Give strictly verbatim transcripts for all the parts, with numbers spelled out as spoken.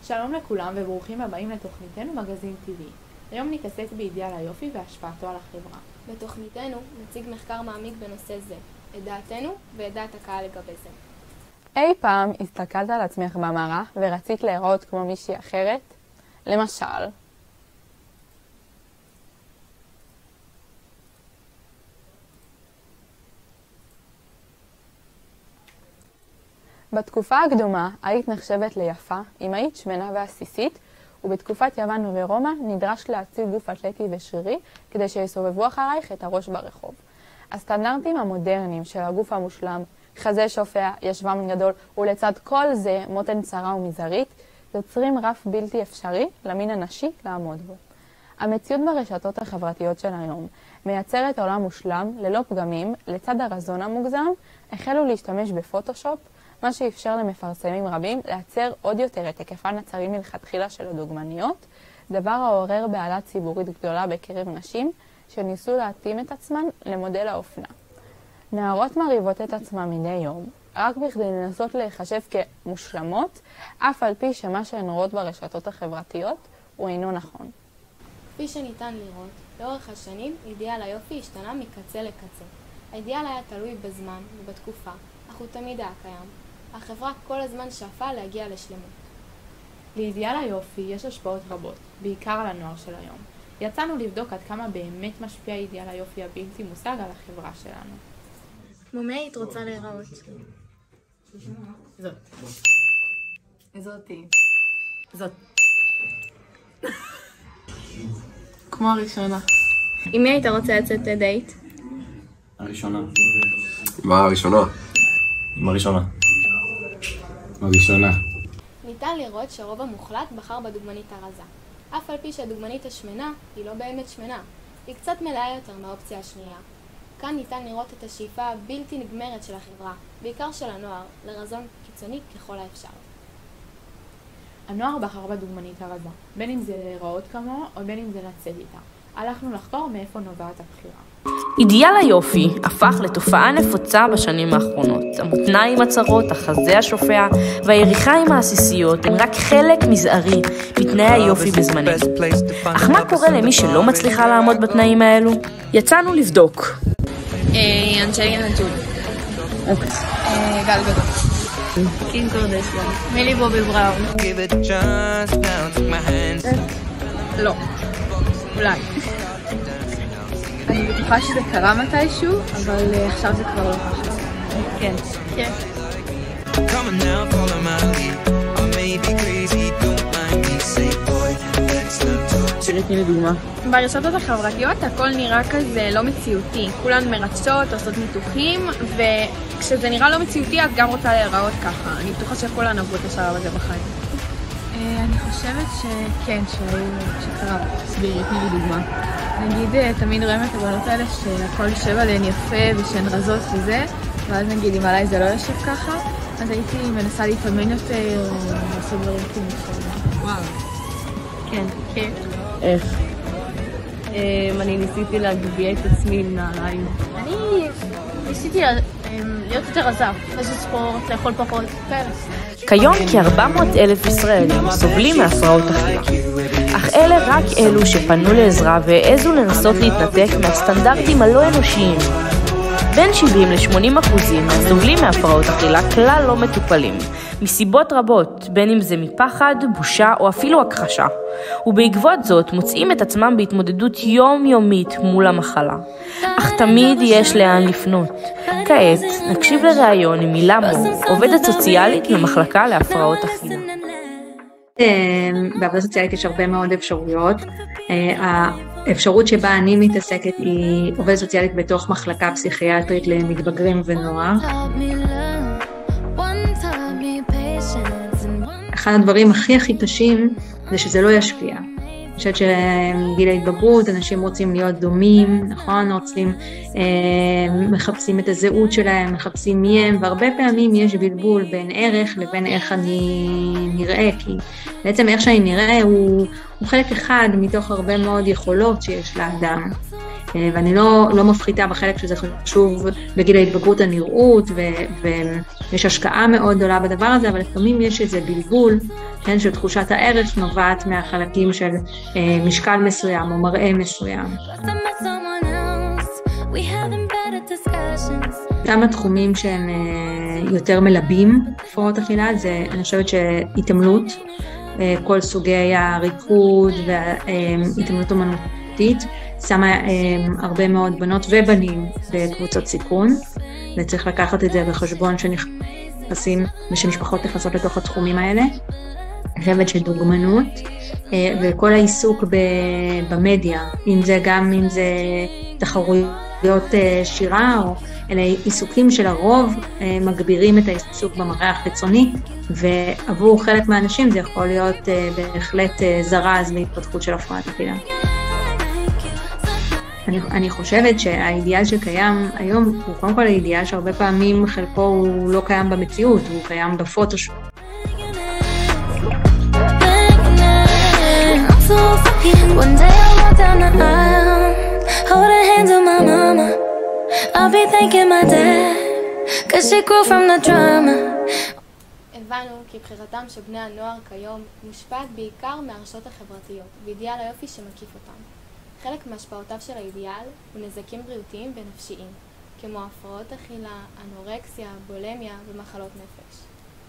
שלום לכולם וברוכים הבאים לתוכניתנו מגזין טבעי. היום נתעסק באידיאל היופי והשפעתו על החברה. בתוכניתנו נציג מחקר מעמיק בנושא זה, את דעתנו ואת דעת הקהל לגבי זה. אי פעם הסתכלת על עצמך במראה ורצית להיראות כמו מישהי אחרת? למשל, בתקופה הקדומה היית נחשבת ליפה אם היית שמנה ועסיסית, ובתקופת יוון ורומא נדרש להציג גוף אתלטי ושרירי כדי שיסובבו אחרייך את הראש ברחוב. הסטנדרטים המודרניים של הגוף המושלם, חזה שופע, ישבן גדול, ולצד כל זה מותן צרה ומזערית, יוצרים רף בלתי אפשרי למין הנשי לעמוד בו. המציאות ברשתות החברתיות של היום מייצרת עולם מושלם ללא פגמים. לצד הרזון המוגזם החלו להשתמש בפוטושופ, מה שאפשר למפרסמים רבים לייצר עוד יותר את היקפן הצרים מלכתחילה של הדוגמניות, דבר העורר בעלה ציבורית גדולה בקרב נשים שניסו להתאים את עצמן למודל האופנה. נערות מריבות את עצמן מדי יום, רק בכדי לנסות להיחשב כמושלמות, אף על פי שמה שהן רואות ברשתות החברתיות הוא אינו נכון. כפי שניתן לראות, לאורך השנים אידיאל היופי השתנה מקצה לקצה. האידיאל היה תלוי בזמן ובתקופה, אך הוא תמיד היה קיים. החברה כל הזמן שאפה להגיע לשלמות. לאידיאל היופי יש השפעות רבות, בעיקר על הנוער של היום. יצאנו לבדוק עד כמה באמת משפיע אידיאל היופי הבלתי מושג על החברה שלנו. כמו מי היית רוצה להיראות? זאת. זאתי. זאת. כמו הראשונה. עם מי היית רוצה לצאת לדייט? הראשונה. מה הראשונה? עם הראשונה. הראשונה. ניתן לראות שהרוב המוחלט בחר בדוגמנית הרזה. אף על פי שהדוגמנית השמנה היא לא באמת שמנה. היא קצת מלאה יותר מהאופציה השנייה. כאן ניתן לראות את השאיפה הבלתי נגמרת של החברה, בעיקר של הנוער, לרזון קיצוני ככל האפשר. הנוער בחר בדוגמנית הרזה, בין אם זה להיראות כמוה או בין אם זה לצאת איתה. הלכנו לחקור מאיפה נובעת הבחירה. אידיאל היופי הפך לתופעה נפוצה בשנים האחרונות. המותניים הצרות, החזה השופע והיריחיים העסיסיות הם רק חלק מזערי מתנאי היופי בזמננו. אך מה קורה למי שלא מצליחה לעמוד בתנאים האלו? יצאנו לבדוק. אנג'לינה ג'ולי. גל גדול. קים קרדשיאן. מילי בובי בראון. לא. אולי. אני בטוחה שזה קרה מתישהו, אבל עכשיו זה כבר לא חשוב. כן. כן. תראי לדוגמה. ברשתות החברתיות הכל נראה כזה לא מציאותי. כולן מרצות, עושות ניתוחים, וכשזה נראה לא מציאותי את גם רוצה להיראות ככה. אני בטוחה שכולן עברו את השלב הזה בחיים. אני חושבת שכן, שקרה. תסבירי, תני לי דוגמה. נגיד, תמיד רואים את הבנות האלה שהכל יושב עליהן יפה ושהן רזות וזה, ואז נגיד, אם עליי זה לא יושב ככה, אז הייתי מנסה להתאמן יותר, או לעשות דברים כמובן. וואו. כן. כן. איך? אני ניסיתי להגביה את עצמי עם נעליים. אני ניסיתי להיות יותר רזה, לעשות ספורט, לאכול פחות, כאלה. כיום כ-ארבע מאות אלף ישראלים סובלים מהפרעות אכילה. אך אלה רק אלו שפנו לעזרה והעזו לנסות להתנתק מהסטנדרטים הלא אנושיים. בין שבעים ל-שמונים אחוזים הסובלים מהפרעות אכילה כלל לא מטופלים, מסיבות רבות, בין אם זה מפחד, בושה או אפילו הכחשה. ובעקבות זאת מוצאים את עצמם בהתמודדות יומיומית מול המחלה. אך תמיד יש לאן לפנות. כעת נקשיב לראיון עם מילה מו, עובדת סוציאלית במחלקה להפרעות אכילה. בעבודה סוציאלית יש הרבה מאוד אפשרויות. האפשרות שבה אני מתעסקת היא עובדת סוציאלית בתוך מחלקה פסיכיאטרית למתבגרים ונוער. אחד הדברים הכי הכי קשים זה שזה לא ישפיע. אני חושבת שגיל ההתבגרות, אנשים רוצים להיות דומים, נכון? רוצים, אה, מחפשים את הזהות שלהם, מחפשים מי הם, והרבה פעמים יש בלבול בין ערך לבין איך אני נראה, כי בעצם איך שאני נראה הוא, הוא חלק אחד מתוך הרבה מאוד יכולות שיש לאדם. ואני לא, לא מפחיתה בחלק שזה חשוב בגיל ההתבגרות הנראות, ו, ויש השקעה מאוד גדולה בדבר הזה, אבל לפעמים יש איזה בלבול, כן, של תחושת הערך נובעת מהחלקים של אה, משקל מסוים או מראה מסוים. כמה תחומים שהם אה, יותר מלבים הפרעות אכילה, זה אני חושבת שהתעמלות, אה, כל סוגי הריקוד והתעמלות אומנותית, שמה אה, הרבה מאוד בנות ובנים בקבוצות סיכון, וצריך לקחת את זה בחשבון שנכנסים ושמשפחות נכנסות לתוך התחומים האלה. אני חושבת שדוגמנות אה, וכל העיסוק במדיה, אם זה גם אם זה תחרויות אה, שירה, או אלה עיסוקים של הרוב אה, מגבירים את העיסוק במראה החיצוני, ועבור חלק מהאנשים זה יכול להיות אה, בהחלט אה, זרז להתפתחות של הפרעת אכילה. אני, אני חושבת שהאידיאל שקיים היום הוא קודם כל האידיאל שהרבה פעמים חלקו הוא לא קיים במציאות, הוא קיים בפוטושופ. One day I'll walk down the aisle, hold the hands of my mama. I'll be thanking my dad, cause she grew from the drama. הבנו כי בחירתם של בני הנוער כיום מושפעת בעיקר מהרשתות החברתיות ואידיאל היופי שמקיף אותם. חלק מהשפעותיו של האידיאל הוא נזקים בריאותיים ונפשיים, כמו הפרעות אכילה, אנורקסיה, בולמיה ומחלות נפש.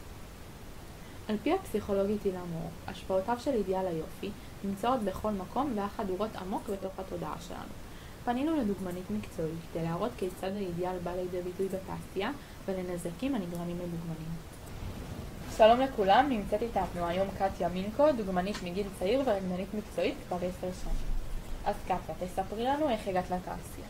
על פי הפסיכולוגית הילה מור, השפעותיו של אידיאל היופי נמצאות בכל מקום והחדורות עמוק בתוך התודעה שלנו. פנינו לדוגמנית מקצועית כדי להראות כיצד האידיאל בא לידי ביטוי בתעשייה ולנזקים הנגרמים לדוגמנים. שלום לכולם, נמצאת איתנו היום קטיה מינקו, דוגמנית מגיל צעיר ורקדנית מקצועית כבר עשר שנים. אז קטיה, תספרי לנו איך הגעת לתעשייה.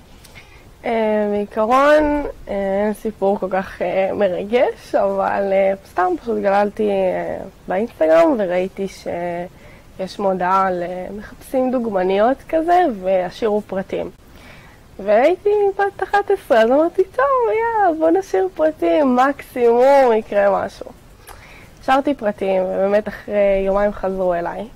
בעיקרון אין סיפור כל כך מרגש, אבל סתם פשוט גללתי באינסטגרם וראיתי שיש מודעה למחפשים דוגמניות כזה והשאירו פרטים. והייתי בת אחת עשרה, אז אמרתי, טוב, יאללה, בוא נשאיר פרטים, מקסימום יקרה משהו. השארתי פרטים, ובאמת אחרי יומיים חזרו אליי.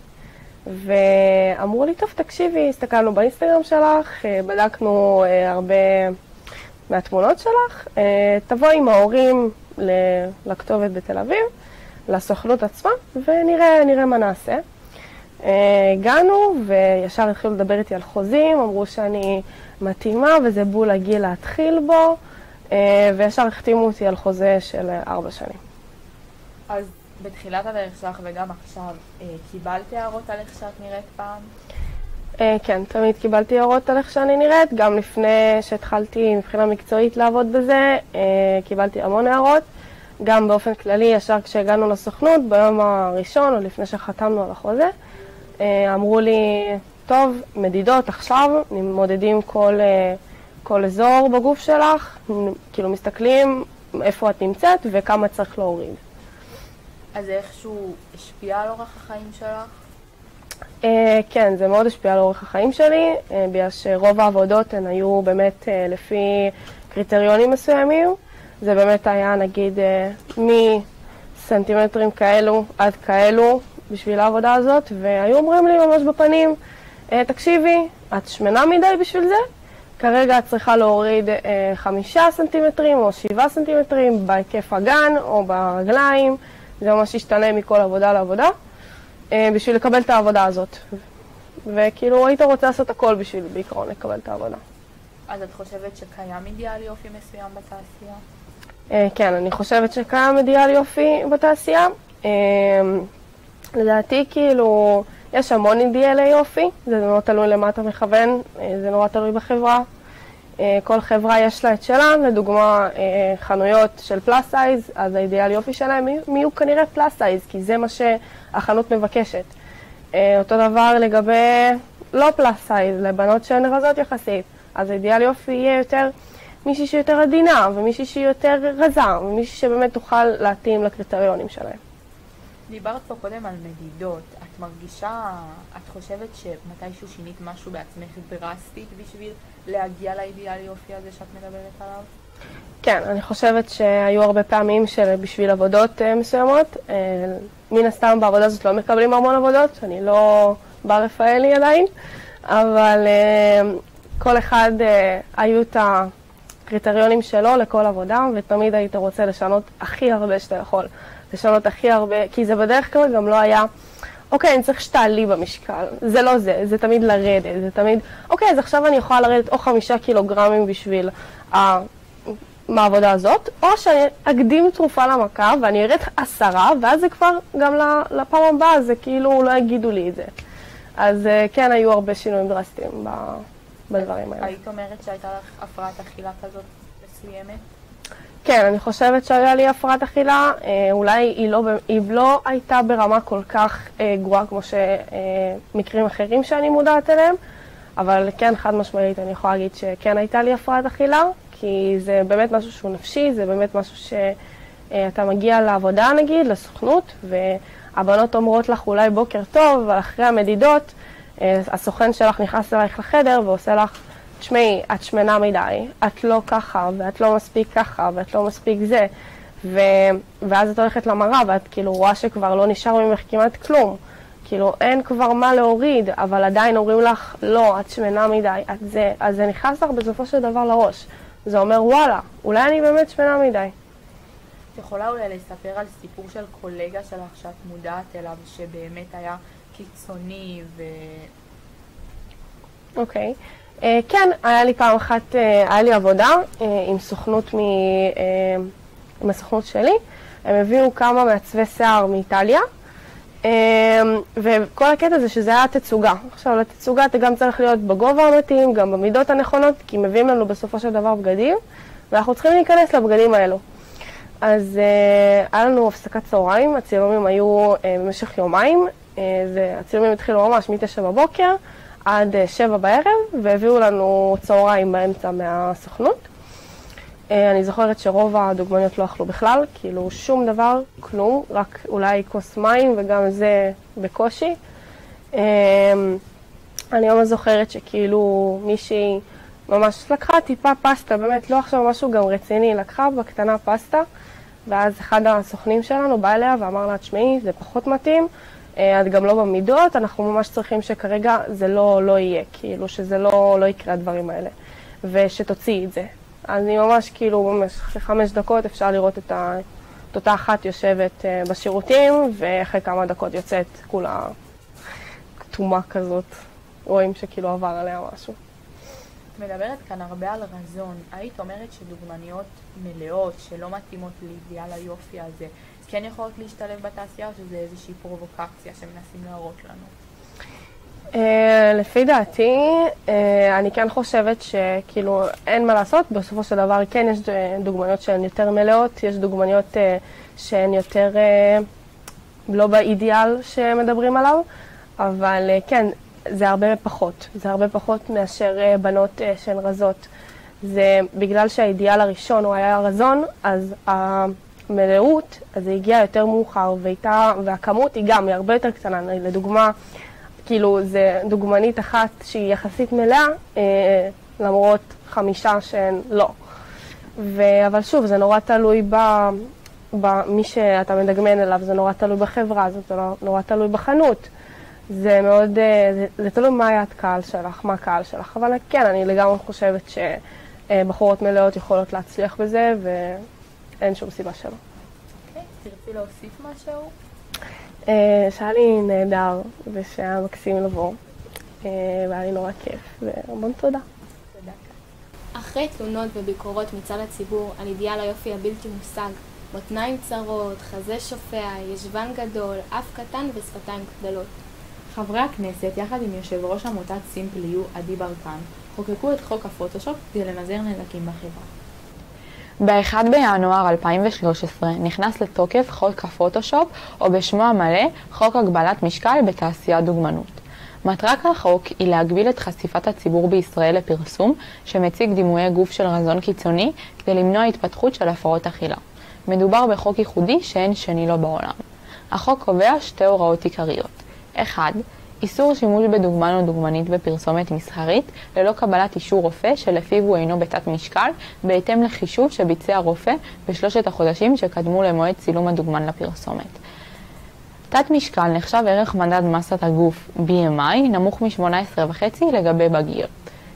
ואמרו לי, טוב, תקשיבי, הסתכלנו באינסטגרם שלך, בדקנו הרבה מהתמונות שלך, תבואי עם ההורים לכתובת בתל אביב, לסוכנות עצמה, ונראה נראה מה נעשה. הגענו וישר התחילו לדבר איתי על חוזים, אמרו שאני מתאימה וזה בול הגיל להתחיל בו, וישר החתימו אותי על חוזה של ארבע שנים. אז בתחילת הדרך שלך וגם עכשיו, קיבלת הערות על איך שאת נראית פעם? כן, תמיד קיבלתי הערות על איך שאני נראית, גם לפני שהתחלתי מבחינה מקצועית לעבוד בזה, קיבלתי המון הערות. גם באופן כללי, ישר כשהגענו לסוכנות, ביום הראשון, או לפני שחתמנו על החוזה, אמרו לי, טוב, מדידות עכשיו, מודדים כל, כל אזור בגוף שלך, כאילו מסתכלים איפה את נמצאת וכמה צריך להוריד. אז זה איכשהו השפיע על אורח החיים שלך? כן, זה מאוד השפיע על אורח החיים שלי, בגלל שרוב העבודות הן היו באמת לפי קריטריונים מסוימים. זה באמת היה נגיד מסנטימטרים כאלו עד כאלו בשביל העבודה הזאת, והיו אומרים לי ממש בפנים, תקשיבי, את שמנה מדי בשביל זה, כרגע את צריכה להוריד חמישה סנטימטרים או שבעה סנטימטרים בהיקף הגן או ברגליים, זה ממש ישתנה מכל עבודה לעבודה, בשביל לקבל את העבודה הזאת. וכאילו היית רוצה לעשות הכל בשביל בעיקרון לקבל את העבודה. אז את חושבת שקיים אידיאל יופי מסוים בתעשייה? כן, אני חושבת שקיים אידיאל יופי בתעשייה. לדעתי כאילו יש המון אידיאלי יופי, זה נורא תלוי למה אתה מכוון, זה נורא תלוי בחברה. כל חברה יש לה את שלה, לדוגמה חנויות של פלאס סייז, אז האידיאל יופי שלהם יהיו כנראה פלאס סייז, כי זה מה שהחנות מבקשת. אותו דבר לגבי לא פלאס סייז, לבנות שהן רזות יחסית, אז האידיאל יופי יהיה יותר מישהי שיותר עדינה, ומישהי שהיא יותר רזה, ומישהי שבאמת תוכל להתאים לקריטריונים שלהם. דיברת פה קודם על מדידות, את מרגישה, את חושבת שמתישהו שינית משהו בעצמך דרסטית בשביל להגיע לאידיאל יופי הזה שאת מדברת עליו? כן, אני חושבת שהיו הרבה פעמים שבשביל עבודות מסוימות, מן הסתם בעבודה הזאת לא מקבלים המון עבודות, אני לא בר רפאלי עדיין, אבל כל אחד אה, היו את הקריטריונים שלו לכל עבודה, ותמיד היית רוצה לשנות הכי הרבה שאתה יכול. לשנות הכי הרבה, כי זה בדרך כלל גם לא היה, אוקיי, אני צריך שתעלי במשקל. זה לא זה, זה תמיד לרדת, זה תמיד, אוקיי, אז עכשיו אני יכולה לרדת או חמישה קילוגרמים בשביל ה... מהעבודה הזאת, או שאני אקדים תרופה למכה ואני ארד עשרה, ואז זה כבר גם לפעם הבאה, זה כאילו לא יגידו לי את זה. אז כן, היו הרבה שינויים דרסטיים בדברים האלה. היית אומרת שהייתה לך הפרעת אכילה כזאת מסוימת? כן, אני חושבת שהיה לי הפרעת אכילה, אולי היא לא, היא לא הייתה ברמה כל כך גרועה כמו שמקרים אחרים שאני מודעת אליהם, אבל כן, חד משמעית, אני יכולה להגיד שכן הייתה לי הפרעת אכילה, כי זה באמת משהו שהוא נפשי, זה באמת משהו שאתה מגיע לעבודה נגיד, לסוכנות, והבנות אומרות לך אולי בוקר טוב, אבל אחרי המדידות, הסוכן שלך נכנס אלייך לחדר ועושה לך, תשמעי, את שמנה מדי, את לא ככה, ואת לא מספיק ככה, ואת לא מספיק זה, ו... ואז את הולכת למראה, ואת כאילו רואה שכבר לא נשאר ממך כמעט כלום. כאילו אין כבר מה להוריד, אבל עדיין אומרים לך, לא, את שמנה מדי, את זה, אז זה נכנס לך בסופו של דבר לראש. זה אומר, וואלה, אולי אני באמת שמנה מדי. את יכולה אולי לספר על סיפור של קולגה שלך שאת מודעת אליו, שבאמת היה קיצוני ו... אוקיי. Uh, כן, היה לי פעם אחת, uh, היה לי עבודה uh, עם סוכנות, מ, uh, עם הסוכנות שלי. הם הביאו כמה מעצבי שיער מאיטליה, uh, וכל הקטע זה שזה היה תצוגה. עכשיו, לתצוגה אתה גם צריך להיות בגובה המתאים, גם במידות הנכונות, כי מביאים לנו בסופו של דבר בגדים, ואנחנו צריכים להיכנס לבגדים האלו. אז uh, היה לנו הפסקת צהריים, הצילומים היו uh, במשך יומיים, uh, זה, הצילומים התחילו ממש מתשע בבוקר, עד שבע בערב, והביאו לנו צהריים באמצע מהסוכנות. אני זוכרת שרוב הדוגמניות לא אכלו בכלל, כאילו שום דבר, כלום, רק אולי כוס מים, וגם זה בקושי. אני ממש זוכרת שכאילו מישהי ממש לקחה טיפה פסטה, באמת לא עכשיו משהו גם רציני, לקחה בקטנה פסטה, ואז אחד הסוכנים שלנו בא אליה ואמר לה, תשמעי, זה פחות מתאים, את גם לא במידות, אנחנו ממש צריכים שכרגע זה לא, לא יהיה, כאילו שזה לא, לא יקרה הדברים האלה, ושתוציאי את זה. אז אני ממש כאילו, ממש אחרי חמש דקות אפשר לראות את, ה, את אותה אחת יושבת בשירותים, ואחרי כמה דקות יוצאת כולה כתומה כזאת, רואים שכאילו עבר עליה משהו. את מדברת כאן הרבה על רזון, היית אומרת שדוגמניות מלאות שלא מתאימות לאידיאל היופי הזה, כן יכולות להשתלב בתעשייה או שזה איזושהי פרובוקציה שמנסים להראות לנו? Uh, לפי דעתי, uh, אני כן חושבת שכאילו אין מה לעשות, בסופו של דבר כן יש דוגמניות שהן יותר מלאות, יש דוגמניות uh, שהן יותר uh, לא באידיאל שמדברים עליו, אבל uh, כן, זה הרבה פחות, זה הרבה פחות מאשר uh, בנות uh, שהן רזות. זה בגלל שהאידיאל הראשון הוא היה רזון, אז uh, מלאות, אז זה הגיע יותר מאוחר, ואיתה, והכמות היא גם, היא הרבה יותר קטנה. לדוגמה, כאילו, זה דוגמנית אחת שהיא יחסית מלאה, אה, למרות חמישה שהן לא. ו, אבל שוב, זה נורא תלוי ב, במי שאתה מדגמן אליו, זה נורא תלוי בחברה, זה נורא תלוי בחנות. זה מאוד, זה, זה תלוי מה היה הקהל שלך, מה הקהל שלך. אבל כן, אני לגמרי חושבת שבחורות מלאות יכולות להצליח בזה, ואין שום סיבה שלא. אוקיי, תרצי להוסיף משהו? שהיה לי נהדר, ושהיה מקסים לבוא, והיה לי נורא כיף, והמון תודה. תודה. אחרי תלונות וביקורות מצד הציבור על אידיאל היופי הבלתי מושג, מותניים צרות, חזה שופע, ישבן גדול, אף קטן ושפתיים גדלות. חברי הכנסת, יחד עם יושב ראש עמותת סימפלי יו, עדי ברקן, חוקקו את חוק הפוטושופ כדי למזער נזקים בחברה. ב-אחד בינואר אלפיים ושלוש עשרה נכנס לתוקף חוק הפוטושופ, או בשמו המלא, חוק הגבלת משקל בתעשיית דוגמנות. מטרת החוק היא להגביל את חשיפת הציבור בישראל לפרסום שמציג דימויי גוף של רזון קיצוני כדי למנוע התפתחות של הפרעות אכילה. מדובר בחוק ייחודי שאין שני לו בעולם. החוק קובע שתי הוראות עיקריות. אחד, איסור שימוש בדוגמן או דוגמנית בפרסומת מסחרית ללא קבלת אישור רופא שלפיו הוא אינו בתת משקל, בהתאם לחישוב שביצע רופא בשלושת החודשים שקדמו למועד צילום הדוגמן לפרסומת. תת משקל נחשב ערך מדד מסת הגוף בי אם איי נמוך מ-שמונה עשרה וחצי לגבי בגיר.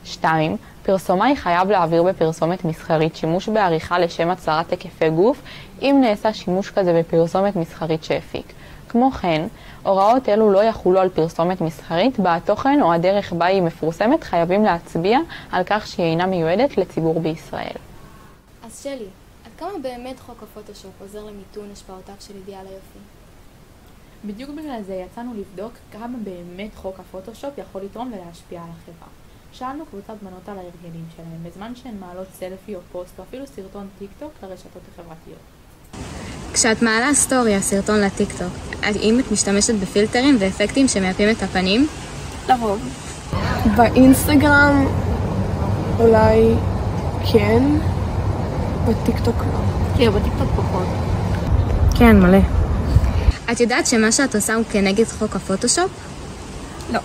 שתיים. פרסומאי חייב להעביר בפרסומת מסחרית שימוש בעריכה לשם הצלרת היקפי גוף, אם נעשה שימוש כזה בפרסומת מסחרית שהפיק. כמו כן, הוראות אלו לא יחולו על פרסומת מסחרית, בה התוכן או הדרך בה היא מפורסמת חייבים להצביע על כך שהיא אינה מיועדת לציבור בישראל. אז שלי, עד כמה באמת חוק הפוטושופ עוזר למיתון השפעותיו של אידיאל היופי? בדיוק בגלל זה יצאנו לבדוק כמה באמת חוק הפוטושופ יכול לתרום ולהשפיע על החברה. שאלנו קבוצת בנות על ההרגלים שלהם בזמן שהן מעלות סלפי או פוסט או אפילו סרטון טיק טוק לרשתות החברתיות. כשאת מעלה סטורי או סרטון לטיק טוק, האם את משתמשת בפילטרים ואפקטים שמייפים את הפנים? לרוב. באינסטגרם אולי כן, בטיק טוק לא. כן, בטיק טוק פחות. כן, מלא. את יודעת שמה שאת עושה הוא כנגד חוק הפוטושופ? לא.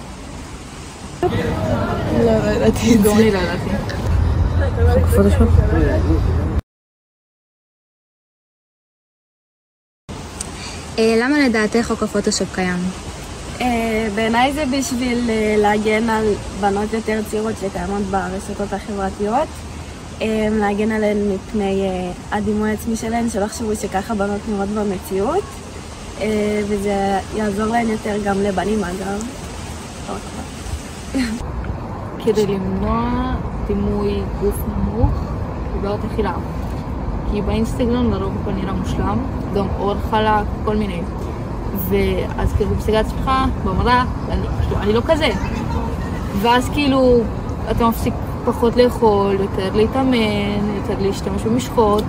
לא, לא ידעתי את זה. גם אני לא ידעתי. חוק הפוטושופ? למה לדעתך חוק הפוטושופ קיים? בעיניי זה בשביל להגן על בנות יותר צעירות שקיימות ברשתות החברתיות, להגן עליהן מפני הדימוי העצמי שלהן, שלא חשבו שככה בנות נראות במציאות, וזה יעזור להן יותר גם לבנים אגב. כדי למנוע דימוי גוף נמוך ובעיות אכילה. כי באינסטגרם לרוב הכל נראה מושלם, גם אור חלק, כל מיני. ואז כאילו מסתכל על עצמך במראה, ואני כאילו, אני לא כזה. ואז כאילו אתה מפסיק פחות לאכול, יותר להתאמן, יותר להשתמש במשחות.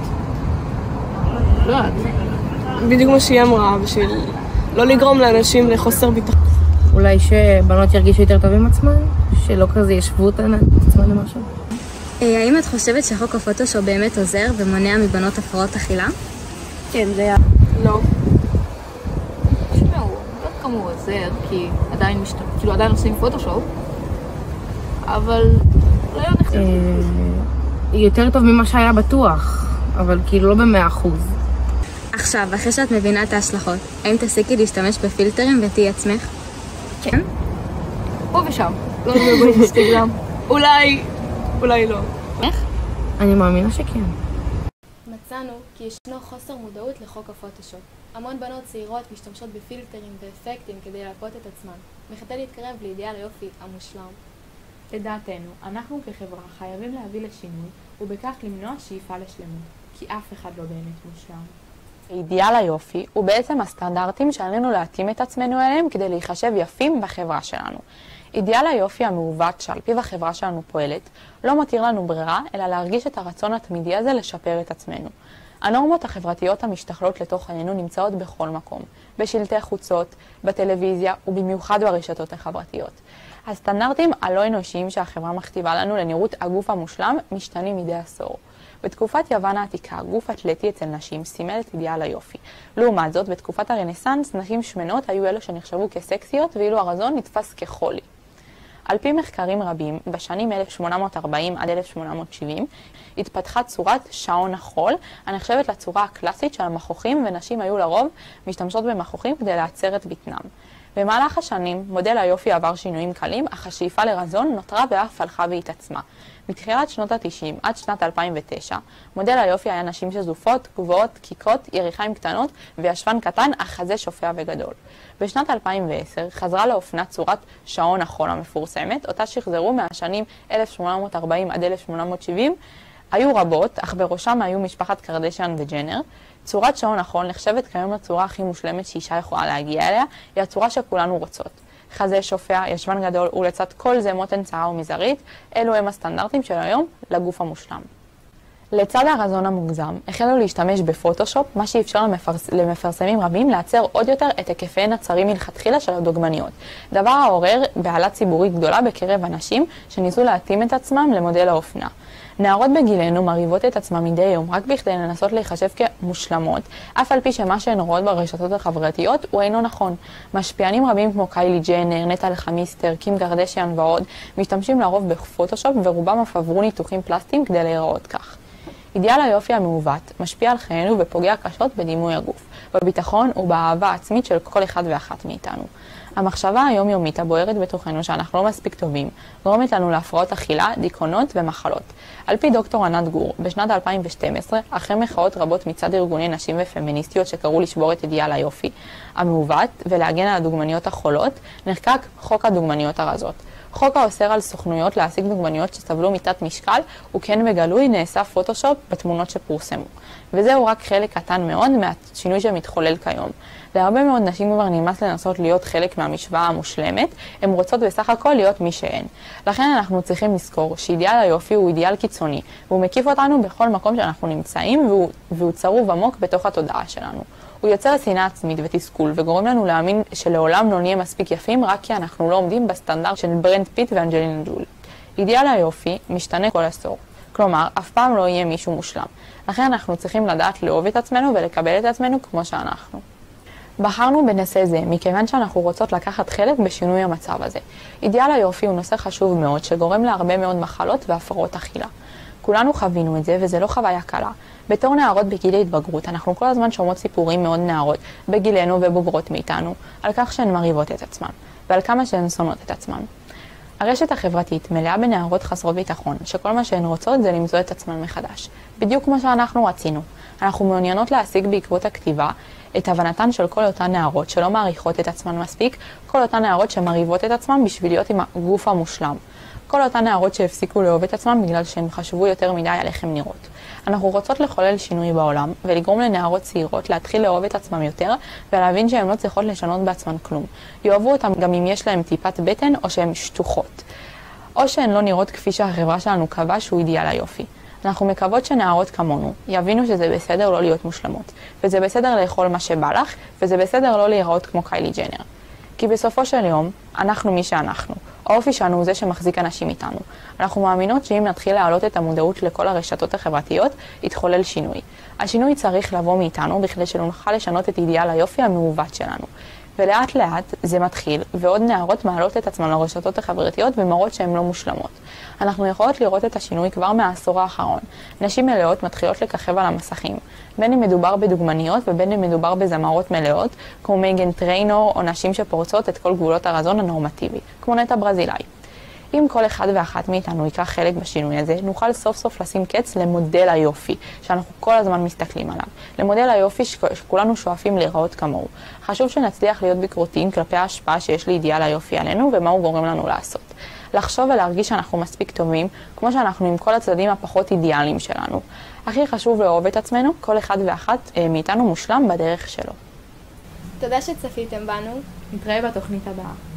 לא יודעת. בדיוק מה שהיא אמרה, בשביל לא לגרום לאנשים לחוסר ביטחון. אולי שבנות ירגישו יותר טוב עם עצמן? שלא כזה ישבו את עצמן למשהו? האם את חושבת שחוק הפוטושופ באמת עוזר ומונע מבנות הפרעות אכילה? כן, זה היה... לא. תשמעו, לא יודעת כמה הוא עוזר, כי עדיין משת... כאילו עדיין עושים פוטושופ, אבל לא יודע נחשב. יותר טוב ממה שהיה בטוח, אבל כאילו לא במאה אחוז. עכשיו, אחרי שאת מבינה את ההשלכות, האם תפסיקי להשתמש בפילטרים ותהיי עצמך? כן. פה ושם. לא לא באינסטגרם. אולי... אולי לא. איך? אני מאמינה שכן. מצאנו כי ישנו חוסר מודעות לחוק הפוטושופ. המון בנות צעירות משתמשות בפילטרים ואפקטים כדי להפות את עצמן, בכדי להתקרב לאידיאל היופי המושלם. לדעתנו, אנחנו כחברה חייבים להביא לשינוי, ובכך למנוע שאיפה לשלמות, כי אף אחד לא באמת מושלם. אידיאל היופי הוא בעצם הסטנדרטים שעלינו להתאים את עצמנו אליהם כדי להיחשב יפים בחברה שלנו. אידיאל היופי המעוות שעל פיו החברה שלנו פועלת לא מתיר לנו ברירה, אלא להרגיש את הרצון התמידי הזה לשפר את עצמנו. הנורמות החברתיות המשתכלות לתוך חיינו נמצאות בכל מקום, בשלטי חוצות, בטלוויזיה ובמיוחד ברשתות החברתיות. הסטנדרטים הלא אנושיים שהחברה מכתיבה לנו לנראות הגוף המושלם משתנים מדי עשור. בתקופת יוון העתיקה, גוף אתלטי אצל נשים סימל את אידיאל היופי. לעומת זאת, בתקופת הרנסנס, נשים שמנות היו אלו שנחשבו כסקסיות, ואילו הרזון נתפס כחולי. על פי מחקרים רבים, בשנים אלף שמונה מאות ארבעים עד אלף שמונה מאות שבעים, התפתחה צורת שעון החול, הנחשבת לצורה הקלאסית של המכוחים, ונשים היו לרוב משתמשות במכוחים כדי לעצר את בטנם. במהלך השנים, מודל היופי עבר שינויים קלים, אך השאיפה לרזון נותרה ואף הלכה והתעצמה. מתחילת שנות ה-תשעים עד שנת אלפיים ותשע, מודל היופי היה נשים שזופות, גבוהות, קיקות, יריחיים קטנות וישבן קטן, אך חזה שופע וגדול. בשנת אלפיים ועשר חזרה לאופנה צורת שעון החול המפורסמת, אותה שחזרו מהשנים אלף שמונה מאות ארבעים עד אלף שמונה מאות שבעים, היו רבות, אך בראשם היו משפחת קרדשיאן וג'נר. צורת שעון החול נחשבת כיום לצורה הכי מושלמת שאישה יכולה להגיע אליה, היא הצורה שכולנו רוצות. חזה שופע, ישבן גדול, ולצד כל זה מותן צרה ומזערית, אלו הם הסטנדרטים של היום לגוף המושלם. לצד הרזון המוגזם, החלו להשתמש בפוטושופ, מה שאפשר למפרס... למפרסמים רבים לעצר עוד יותר את היקפיהן הצרים מלכתחילה של הדוגמניות. דבר העורר בעלה ציבורית גדולה בקרב אנשים שניסו להתאים את עצמם למודל האופנה. נערות בגילנו מריבות את עצמם מדי יום רק בכדי לנסות להיחשב כמושלמות, אף על פי שמה שהן רואות ברשתות החברתיות הוא אינו נכון. משפיענים רבים כמו קיילי ג'נר, נטל חמיסטר, קים קרדשיאן ועוד, משתמשים לרוב בפוטושופ ורובם אף עברו ניתוחים פלסטיים כדי להיראות כך. אידיאל היופי המעוות משפיע על חיינו ופוגע קשות בדימוי הגוף, בביטחון ובאהבה העצמית של כל אחד ואחת מאיתנו. המחשבה היומיומית הבוערת בתוכנו שאנחנו לא מספיק טובים, גורמת לנו להפרעות אכילה, דיכאונות ומחלות. על פי דוקטור ענת גור, בשנת אלפיים ושתים עשרה, אחרי מחאות רבות מצד ארגוני נשים ופמיניסטיות שקראו לשבור את אידיאל היופי המעוות ולהגן על הדוגמניות החולות, נחקק חוק הדוגמניות הרזות. חוק האוסר על סוכנויות להשיג דוגמניות שסבלו מתת משקל, וכן בגלוי נאסף פוטושופ בתמונות שפורסמו. וזהו רק חלק קטן מאוד מהשינוי שמתחולל כיום. להרבה מאוד נשים כבר נמאס לנסות להיות חלק מהמשוואה המושלמת, הן רוצות בסך הכל להיות מי שהן. לכן אנחנו צריכים לזכור שאידיאל היופי הוא אידיאל קיצוני, והוא מקיף אותנו בכל מקום שאנחנו נמצאים, והוא, והוא צרוב עמוק בתוך התודעה שלנו. הוא יוצר שנאה עצמית ותסכול, וגורם לנו להאמין שלעולם לא נהיה מספיק יפים רק כי אנחנו לא עומדים בסטנדרט של ברנד פיט ואנג'לינה ג'ולי. אידיאל היופי משתנה כל עשור. כלומר, אף פעם לא יהיה מישהו מושלם. לכן אנחנו צריכים לדעת לאהוב את עצמנו ולקבל את עצמנו כמו שאנחנו. בחרנו בנושא זה מכיוון שאנחנו רוצות לקחת חלק בשינוי המצב הזה. אידיאל היופי הוא נושא חשוב מאוד שגורם להרבה מאוד מחלות והפרעות אכילה. כולנו חווינו את זה וזה לא חוויה קלה. בתור נערות בגיל ההתבגרות אנחנו כל הזמן שומעות סיפורים מאוד נערות בגילנו ובוגרות מאיתנו על כך שהן מריבות את עצמן ועל כמה שהן שונאות את עצמן. הרשת החברתית מלאה בנערות חסרות ביטחון שכל מה שהן רוצות זה למצוא את עצמן מחדש. בדיוק כמו שאנחנו רצינו. אנחנו מעוניינות להשיג בעקבות הכתיבה את הבנתן של כל אותן נערות שלא מעריכות את עצמן מספיק, כל אותן נערות שמריבות את עצמן בשביל להיות עם הגוף המושלם. כל אותן נערות שהפסיקו לאהוב את עצמן בגלל שהן חשבו יותר מדי על איך הן נראות. אנחנו רוצות לחולל שינוי בעולם ולגרום לנערות צעירות להתחיל לאהוב את עצמם יותר ולהבין שהן לא צריכות לשנות בעצמן כלום. יאהבו אותם גם אם יש להם טיפת בטן או שהן שטוחות. או שהן לא נראות כפי שהחברה שלנו קבעה שהוא אידיאל היופי. אנחנו מקוות שנערות כמונו יבינו שזה בסדר לא להיות מושלמות, וזה בסדר לאכול מה שבא לך, וזה בסדר לא להיראות כמו קיילי ג'נר. כי בסופו של יום, אנחנו מי שאנחנו. האופי שלנו הוא זה שמחזיק אנשים איתנו. אנחנו מאמינות שאם נתחיל להעלות את המודעות לכל הרשתות החברתיות, יתחולל שינוי. השינוי צריך לבוא מאיתנו בכדי שנוכל לשנות את אידיאל היופי המעוות שלנו. ולאט לאט זה מתחיל, ועוד נערות מעלות את עצמן לרשתות החברתיות ומראות שהן לא מושלמות. אנחנו יכולות לראות את השינוי כבר מהעשור האחרון. נשים מלאות מתחילות לככב על המסכים, בין אם מדובר בדוגמניות ובין אם מדובר בזמרות מלאות, כמו מייגן טריינור או נשים שפורצות את כל גבולות הרזון הנורמטיבי, כמו נטע ברזילאי. אם כל אחד ואחת מאיתנו ייקח חלק בשינוי הזה, נוכל סוף סוף לשים קץ למודל היופי, שאנחנו כל הזמן מסתכלים עליו. למודל היופי שכולנו שואפים להיראות כמוהו. חשוב שנצליח להיות ביקורתיים כלפי ההשפעה שיש לאידיאל היופי עלינו ומה הוא גורם לנו לעשות. לחשוב ולהרגיש שאנחנו מספיק טובים, כמו שאנחנו עם כל הצדדים הפחות אידיאליים שלנו. הכי חשוב לאהוב את עצמנו, כל אחד ואחת מאיתנו מושלם בדרך שלו. תודה שצפיתם בנו. נתראה בתוכנית הבאה.